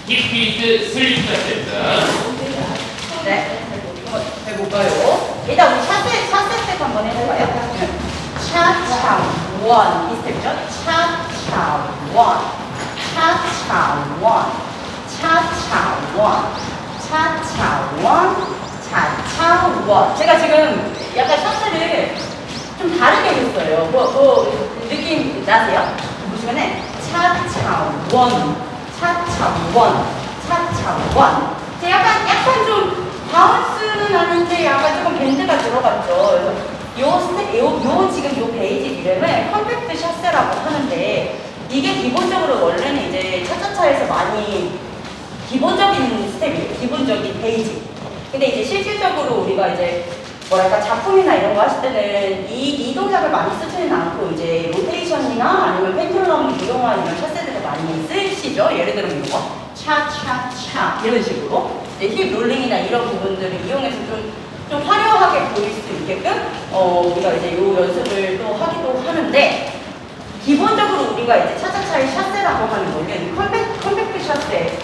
힙히트 슬립 샷세트. 네. 한번 해볼까요? 일단 우리 샷 스텝 한번 해볼까요? 차차 원. 이 스텝이죠? 차차 원. 차차 원. 차차 원. 차차 원. 차차 원. 제가 지금 약간 샷을 좀 다르게 했어요. 느낌 나세요? 보시면은 차차 원. 차차 원. 차차 원. 약간 좀 바운스는 하는데 약간 조금 밴드가 들어갔죠. 그래서 지금 요 베이직 이름을 컴팩트 샷세라고 하는데 이게 기본적으로 원래는 이제 차차차에서 많이 기본적인 스텝이에요. 기본적인 베이직. 근데 이제 실질적으로 우리가 이제 뭐랄까 작품이나 이런 거 하실 때는 이 동작을 많이 쓰지는 않고 이제 로테이션이나 아니면 펜듈럼 이용한 이런 샷세들을 많이 쓰시죠. 예를 들면 이거 차차차 이런 식으로 힙 롤링이나 이런 부분들을 이용해서 좀 화려하게 보일 수 있게끔 우리가 이제 요 연습을 또 하기도 하는데 기본적으로 우리가 이제 차차차의 샷세라고 하는 거는 컴팩트 샷세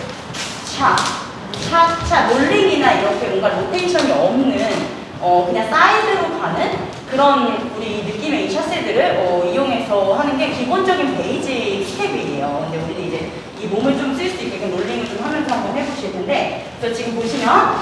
차차 롤링이나 이렇게 뭔가 로테이션이 없는 그냥 사이드로 가는 그런 우리 느낌의 이 샷세들을 이용해서 하는 게 기본적인 베이직 스텝이에요. 근데 우리는 이제 이 몸을 좀 쓸 수 있게 롤링을 좀 하면서 한번 해보실 텐데, 그래서 지금 보시면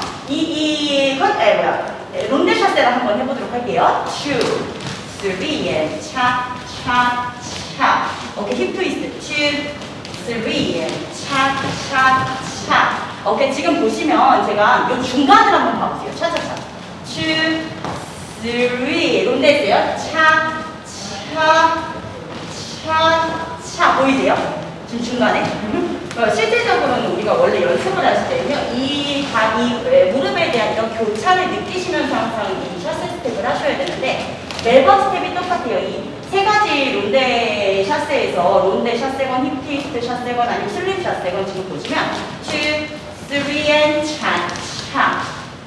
론데 샷세를 한번 해보도록 할게요. 2, 3, and 차, 차, 차. 오케이, 힙 트위스트. 2, 3, and 차, 차, 차. 오케이, 지금 보시면 제가 이 중간을 한번 봐보세요. 차차차. 2, 3, 론데스요. 차, 차, 차, 차. 보이세요? 지금 중간에. 실질적으로는 우리가 원래 연습을 하실 때는요, 이 무릎에 대한 이런 교차를 느끼시면서 항상 이 샷세 스텝을 하셔야 되는데, 매번 스텝이 똑같아요. 이 세 가지 론데 샷세에서 론데 샷세건, 힙 트위스트 샷세건, 아니면 슬립 샷세건 지금 보시면 2, 3, and 차, 차,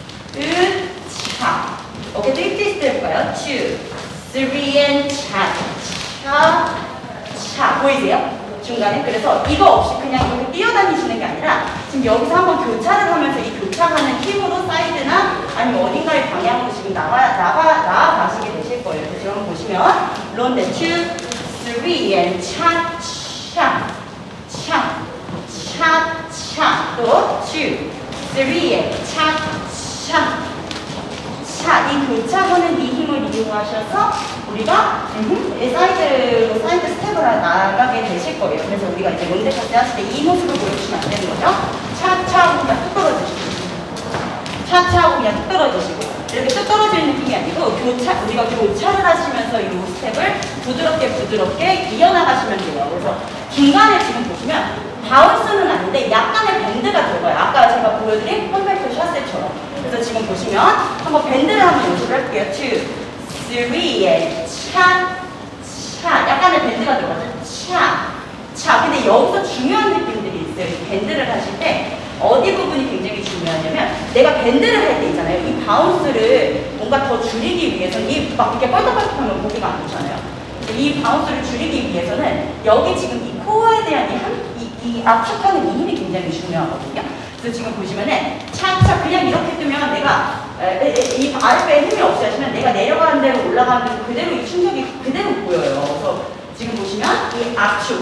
차. 오케이, 또 힙 트위스트 해볼까요? 2, 3, and 차, 차, 차. 보이세요? 중간에. 그래서 이거 없이 그냥 이렇게 뛰어다니시는 게 아니라 지금 여기서 한번 교차를 하면서 이 교차하는 힘으로 사이드나 아니면 어딘가의 방향으로 지금 나아가시게 되실 거예요. 그래서 지금 한번 보시면 론데 2, 3, and 차, 차, 차, 차, 차. 또 2, 3, and 차, 차. 자, 이 교차하는 이 힘을 이용하셔서 우리가 사이드 스텝을 나가게 되실 거예요. 그래서 우리가 이제 론데 샷세 하실 때 이 모습을 보여주시면 안 되는 거죠. 차차하고 그냥 뚝 떨어지시고, 차차하고 그냥 뚝 떨어지시고, 이렇게 뚝 떨어지는 느낌이 아니고 우리가 교차를 하시면서 이 스텝을 부드럽게 이어나가시면 돼요. 그래서 중간에 지금 보시면 바운스는 아닌데 약간의 밴드가 들어가요. 아까 제가 보여드린 컴팩트 샷세처럼. 그래서 지금 보시면 한번 밴드를 한번 연습을 할게요. 2, 3, and 차, 차. 약간의 밴드가 들어가죠. 차, 차. 근데 여기서 중요한 느낌들이 있어요. 이 밴드를 하실 때 어디 부분이 굉장히 중요하냐면 내가 밴드를 할 때 있잖아요. 이 바운스를 뭔가 더 줄이기 위해서는 막 이렇게 뻘떡뻘떡하면 보기가 안 좋잖아요. 이 바운스를 줄이기 위해서는 여기 지금 이 코어에 대한 이 압축하는 이 힘이 굉장히 중요하거든요. 그래서 지금 보시면은 차차 그냥 이렇게 뜨면 내가 이 아랫배에 힘이 없이 하시면 내가 내려가는 대로 올라가는 대로 그대로 이 충격이 그대로 보여요. 그래서 지금 보시면 이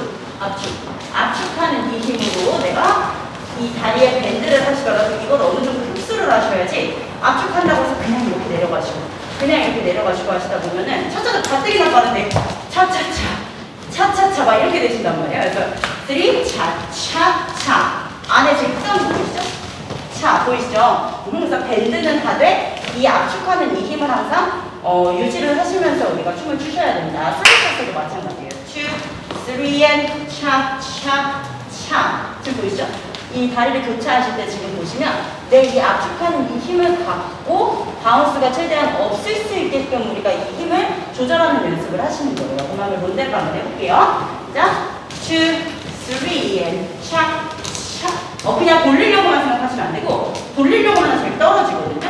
압축하는 이 힘으로 내가 이 다리에 밴드를 하시더라도 이걸 어느 정도 흡수를 하셔야지 압축한다고 해서 그냥 이렇게 내려가시고 하시다 보면은 차차차 가뜩이 나가는데 차차차 막 이렇게 되신단 말이에요. 그래서 3 차차차 안에 지금 흑점 보이시죠? 차 보이시죠? 그래서 밴드는 하되 이 압축하는 이 힘을 항상 유지를 하시면서 우리가 춤을 추셔야 됩니다. 슬립 샷세도 마찬가지예요. 2, 3, and 차. 지금 보이시죠? 이 다리를 교차하실 때 지금 보시면 내 이 압축하는 이 힘을 갖고 바운스가 최대한 없을 수 있게끔 우리가 이 힘을 조절하는 연습을 하시는 거예요. 그럼 한번 론데로 한번 해볼게요. 자, 2, 3, and 차. 그냥 돌리려고만 생각하시면 안 되고 돌리려고만 하시면 떨어지거든요.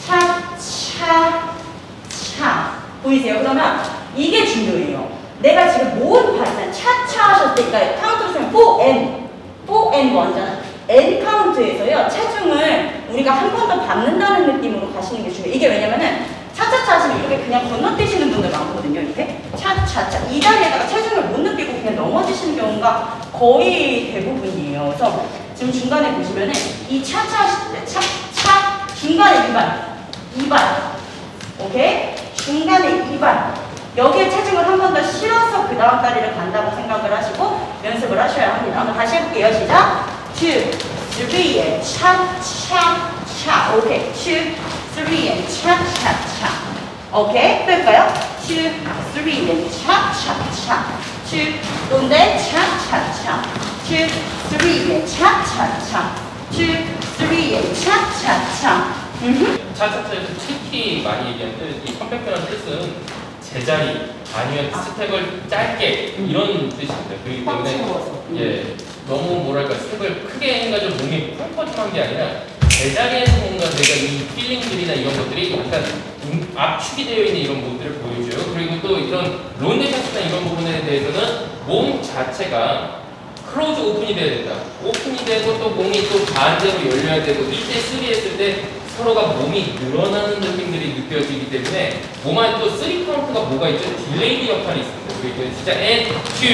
차. 보이세요? 그러면 이게 중요해요. 내가 지금 모은 발산 차차 하셨을 때, 그러니까 카운트로 쓰면 4 and 1잖아. N 카운트에서요 체중을 우리가 한 번 더 받는다는 느낌으로 가시는 게 중요해요. 이게 왜냐면은 차차차 하시면 이렇게 그냥 건너뛰시는 분들 많거든요. 이렇게 차차차 이 자리에다가 체중을 못 느끼고 그냥 넘어지시는 경우가 거의 대부분이에요. 그래서 지금 중간에 보시면은 이 차차 하실 때 차차 중간에 이발 오케이? 중간에 이발 여기에 체중을 한 번 더 실어서 그 다음 다리를 간다고 생각을 하시고 연습을 하셔야 합니다. 한번 다시 해볼게요. 시작! 2, 3에 차차차 오케이 2, 3에 차차차 오케이 뺄까요? 2, 3에 차차차 2, 또인데 차차차 2, 3에 차차차 2, 3에 차차차 차차차에서 특히 많이 얘기하는데 이 컴팩트라는 뜻은 제자리 아니면 스텝을 짧게 이런 뜻입니다. 그렇기 때문에 예, 너무 뭐랄까 스텝을 크게 해가지고 몸이 펑퍼짐한 게 아니라 제자리에서 뭔가 내가 이 필링들이나 이런 것들이 약간 압축이 되어 있는 이런 모습들을 보여줘요. 그리고 또 이런 론데샷이나 이런 부분에 대해서는 몸 자체가 클로즈 오픈이 돼야 된다. 오픈이 되고 또 몸이 또 반대로 열려야 되고 1대 3 했을 때 서로가 몸이 늘어나는 느낌들이 느껴지기 때문에 몸 안에 또 3 카운트가 뭐가 있죠? 딜레이드 역할이 있습니다. 그러니까 진짜 and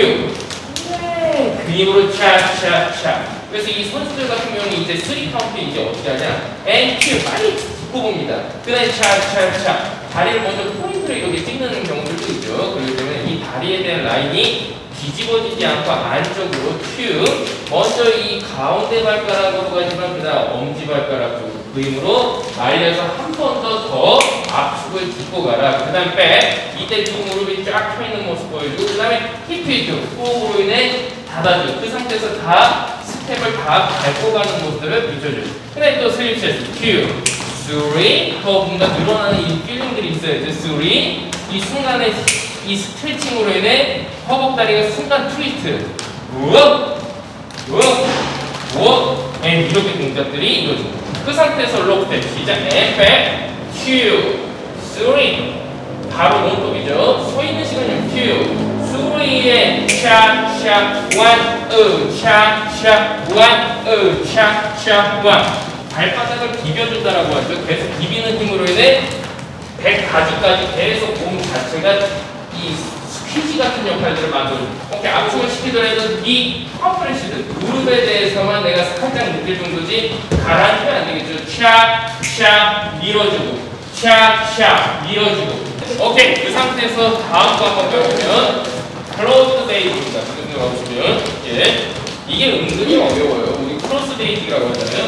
2 그 힘으로 차차차 그래서 이 선수들 같은 경우는 이제 3 카운트 이제 어떻게 하냐 and 2 빨리 짚고 봅니다. 그 다음에 차차차 다리를 먼저 포인트로 이렇게 찍는 경우들도 있죠. 그렇기 때문에 이 다리에 대한 라인이 뒤집어지지 않고 안쪽으로 큐 먼저 이 가운데 발가락으로 가지만 그 다음 엄지발가락 쪽으로 그 힘으로 말려서 한 번 더 압축을 짚고 가라. 그 다음 백 이때 두 무릎이 쫙 펴있는 모습 보여주고 그 다음에 힙히트 호흡으로 인해 닫아줘. 그 상태에서 다 스텝을 다 밟고 가는 모습들을 비춰줘. 그 다음에 또 슬립체스 큐 3 더 뭔가 늘어나는 이 필링들이 있어야죠. 3 이 순간에 이 스트레칭으로 인해 허벅다리가 순간 트위스트 우업 이렇게 동작들이 이루어집니다. 그 상태에서 록스텝 시작 백 큐 3 바로 롱톱이죠. 서 있는 시간이요 큐 3에 샤샤 1 샤샤 1 샤샤 1 발바닥을 비벼준다라고 하죠. 계속 비비는 힘으로 인해 백 가지까지 계속 몸 자체가 이 스퀴지 같은 역할들을 만들어줘. 오케이, 압축을 시키더라도 이 컴프레시드 무릎에 대해서만 내가 살짝 느낄 정도지 가라앉으면 안 되겠죠. 샥샥 밀어주고 샥샥 밀어주고 오케이, 그 상태에서 다음 거 한번 배워보면 클로스 데이트입니다. 지금 와보시면 예, 이게 은근히 어려워요. 우리 크로스 데이트라고 하잖아요.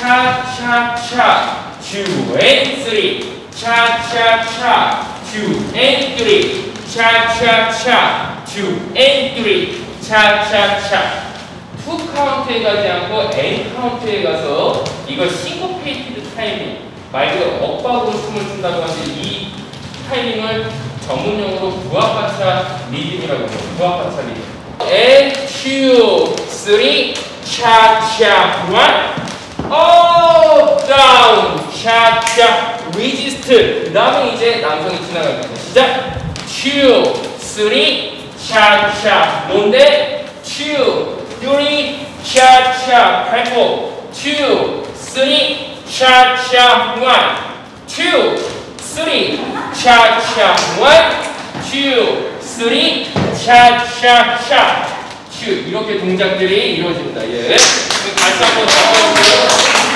샥샥샥 2 and 3 샥샥샥 2 and 3 샥샥샥 2 and 3 샥샥샥 2 카운트에 가지 않고 N 카운트에 가서 이걸 싱코페이티드 타이밍 말 그대로 엇박으로 춤을 춘다고 하는데 이 타이밍을 전문용어로 부합하차 리듬이라고 해요. 부합하차 리듬 and 2 3 샥샥 1 up, down, 샥샥, resist. 그 다음에 이제 남성이 지나갑니다. 시작. 2, 3, 샥샥. 뭔데? 2, 3, 샥샥. 발포. 2, 3, 샥샥. 1, 2, 3, 샥샥. 1, 2, 3, 샥샥. 이렇게 동작들이 이루어집니다. 예. 다시 한번 잡아주세요.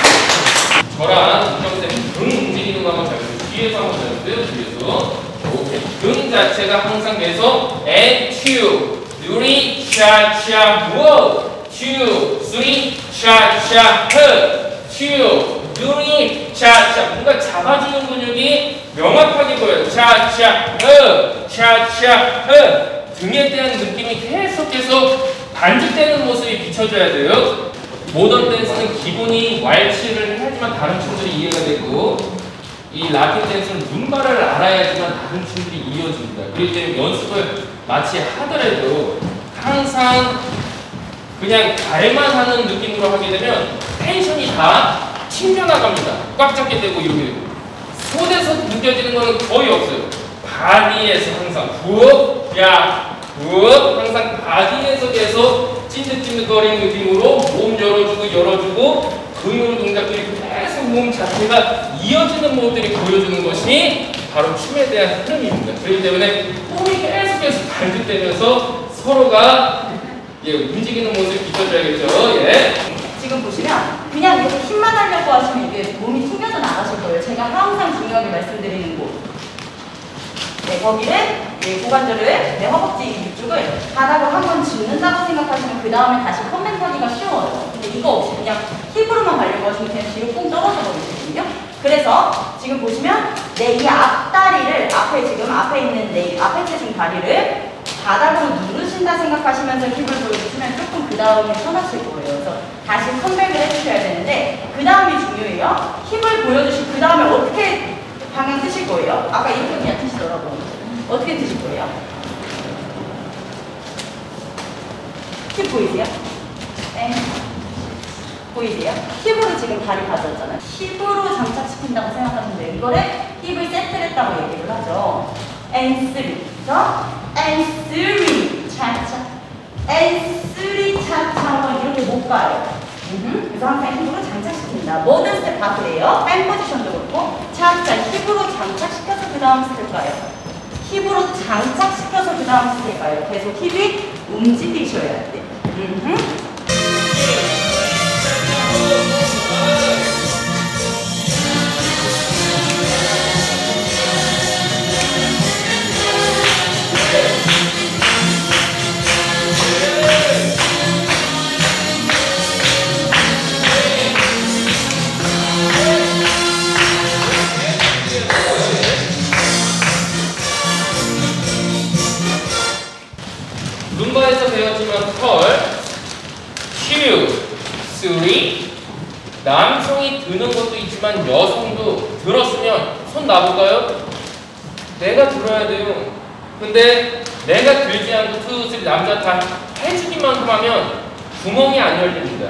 저랑 운동쌤이 등 움직이는 거 한번 잡아주세요. 뒤에서 한번 잡아주세요. 뒤에서. 오케이. 등 자체가 항상 계속 and 2, 3, 샤샤, 워 2, 3, 샤샤, 흐 2, 3, 샤샤. 뭔가 잡아주는 근육이 명확하게 보여요. 샤샤, 흐 샤샤, 흐 등에 대한 느낌이 계속해서 반죽되는 모습이 비춰져야 돼요. 모던 댄스는 기본이 왈츠를 해야지만 다른 춤들이 이해가 되고 이 라틴 댄스는 룸바를 알아야지만 다른 춤들이 이어집니다. 그렇기 때문에 연습을 마치 하더라도 항상 그냥 발만 하는 느낌으로 하게 되면 텐션이 다 튕겨나갑니다. 꽉 잡게 되고 이렇게 되고 손에서 느껴지는 거는 거의 없어요. 바디에서 항상 부업, 야, 부업 항상 바디에서 계속 찐득찐득거리는 느낌으로 몸 열어주고 근육 동작들이 계속 몸 자체가 이어지는 모습들이 보여주는 것이 바로 춤에 대한 흐름입니다. 그렇기 때문에 몸이 계속해서 발육되면서 서로가 움직이는 모습을 비춰줘야겠죠. 예. 지금 보시면 그냥 이렇게 힘만 하려고 하시면 이게 몸이 튕겨져 나가실 거예요. 제가 항상 중요하게 말씀드리는 곳. 네, 거기를 고관절을 허벅지 위쪽을 바닥으로 한번 짚는다고 생각하시면 그 다음에 다시 컨벤트하기가 쉬워요. 근데 이거 없이 그냥 힙으로만 가려고 하시면 그냥 뒤로 꽁 떨어져 버리거든요. 그래서 지금 보시면 내 이 앞다리를 앞에 있는 내 앞에 체중 다리를 바닥으로 누르신다 생각하시면서 힙을 보여주시면 조금 그 다음에 편하실 거예요. 그래서 다시 컴백을 해주셔야 되는데 그 다음이 중요해요. 힙을 보여주시고 그 다음에 어떻게 방향 뜨실 거예요? 아까 이렇게 그냥 뜨시더라고요. 어떻게 뜨실 거예요? 힙 보이세요? 네. 보이세요? 힙으로 지금 다리 가져왔잖아요. 힙으로 장착시킨다고 생각하시면 돼요. 이거를 힙을 세트를 했다고 얘기를 하죠. and 3. 그래서 and 3 차차 and 3 차차 이렇게 못 가요. 그래서 항상 힙으로 장착시킨다. 모든 스텝 다 그래요. 펜 포지션도 그렇고 차차 힙으로 장착시켜서 그 다음 스텝 가요. 힙으로 장착시켜서 그 다음 스텝 가요. 계속 힙이 움직이셔야 돼. 룸바에서 배웠지만 컬, Q, 3 남성이 드는 것도 있지만 여성도 들었으면 손 놔볼까요? 내가 들어야 돼요. 근데 내가 들지 않고 2, 3 남자 다 해주기만큼 하면 구멍이 안 열립니다.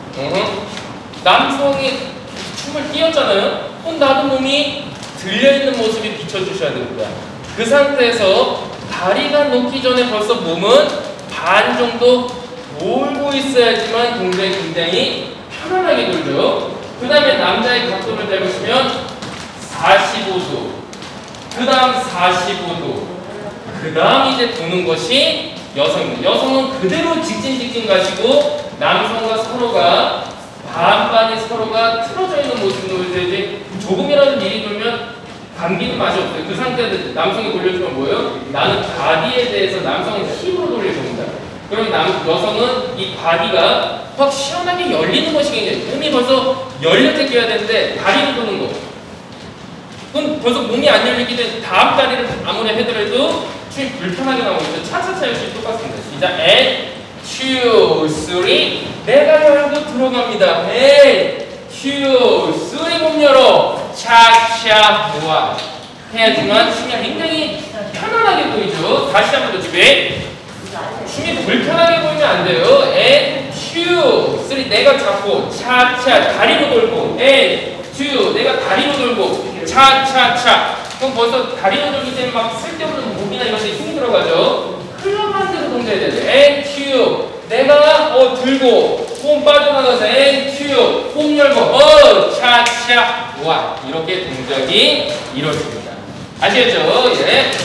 남성이 춤을 뛰었잖아요. 손 놔둔 몸이 들려있는 모습이 비춰주셔야 됩니다. 그 상태에서 다리가 놓기 전에 벌써 몸은 반 정도 몰고 있어야지만 굉장히 편안하게 돌죠. 그 다음에 남자의 각도를 잡으시면 45도, 그 다음 45도, 그 다음 이제 도는 것이 여성입니다. 여성은 그대로 직진 가시고 남성과 서로가 반반이 서로가 틀어져 있는 모습으로 보여줘야지 조금이라도 미리 돌면 감기는 맛이 없어요. 그 상태에서 남성이 돌려주면 뭐예요? 나는 바디에 대해서 남성의 힘으로 돌려줍니다. 그럼 여성은 이 바디가 확 시원하게 열리는 것이 굉장히 몸이 벌써 열렸게 뛰어야 되는데 다리를 도는 거. 그럼 벌써 몸이 안 열리기 때문에 다음 다리를 아무리 해더라도 춤이 불편하게 나오고 있죠. 차차차 역시 똑같습니다. 시작. and 2, 3 내가 열고 들어갑니다. and 2, 3 몸 열어. 차차 와 해야지만 춤이 굉장히 편안하게 보이죠. 다시 한 번 더 준비. 춤이 불편하게 보이면 안 돼요. and 2, 3 내가 잡고 차차 다리로 돌고 and 2 내가 다리로 돌고 차차차. 그럼 벌써 다리로 돌기 때문에 막 쓸데없는 목이나 이런 데 힘이 들어가죠. 흘러가는 대로 동작해야 돼요. and 2 내가 들고 홈 빠져나가서 and 2 홈 열고 차차 와 이렇게 동작이 이루어집니다. 아시겠죠? 예.